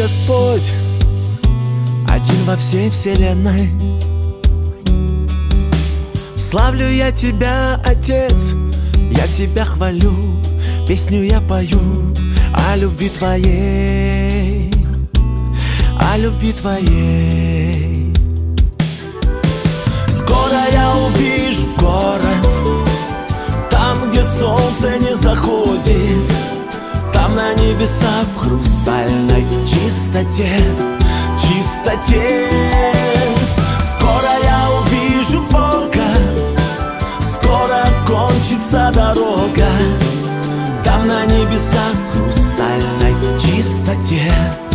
Господь один во всей вселенной. Славлю я Тебя, Отец, я Тебя хвалю, песню я пою о любви Твоей, о любви Твоей. Скоро я увижу город, там, где солнце не заходит, там на небесах в хрустальной чистоте, чистоте. Скоро я увижу Бога, скоро кончится дорога, там на небесах в хрустальной чистоте.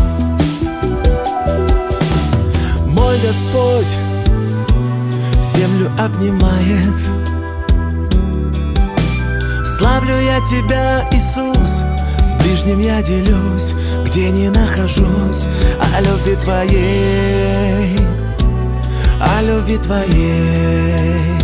Мой Господь землю обнимает. Славлю я Тебя, Иисус, с ближним я делюсь, где не нахожусь, о любви Твоей, о любви Твоей.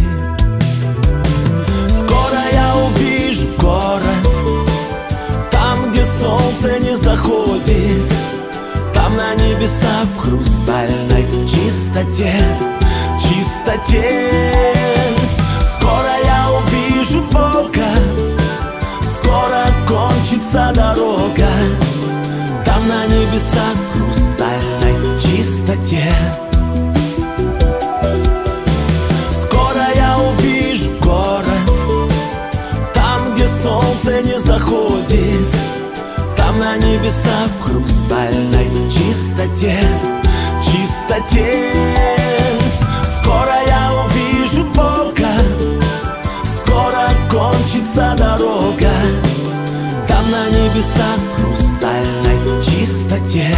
Скоро я увижу город, там, где солнце не заходит, там на небесах в хрустальной чистоте, чистоте. Скоро я увижу Бога, скоро кончится дорога, там на небесах в хрустальной чистоте. Скоро я увижу город, там, где солнце не заходит, там на небесах в хрустальной чистоте, чистоте. Скоро я увижу Бога, скоро кончится дорога, там на небесах в хрустальной чистоте.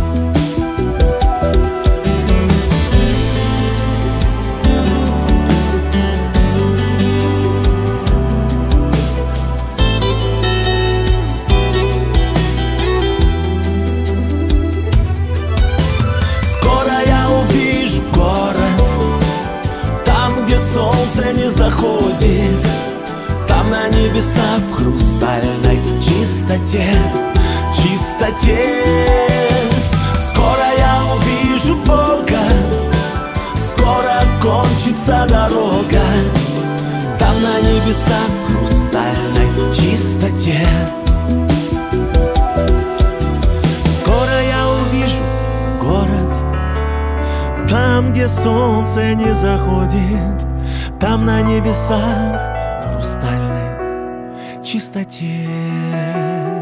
Солнце не заходит, там на небесах в хрустальной чистоте, чистоте. Скоро я увижу Бога, скоро кончится дорога, там на небесах в хрустальной чистоте. Скоро я увижу город, там, где солнце не заходит, там на небесах в хрустальной чистоте.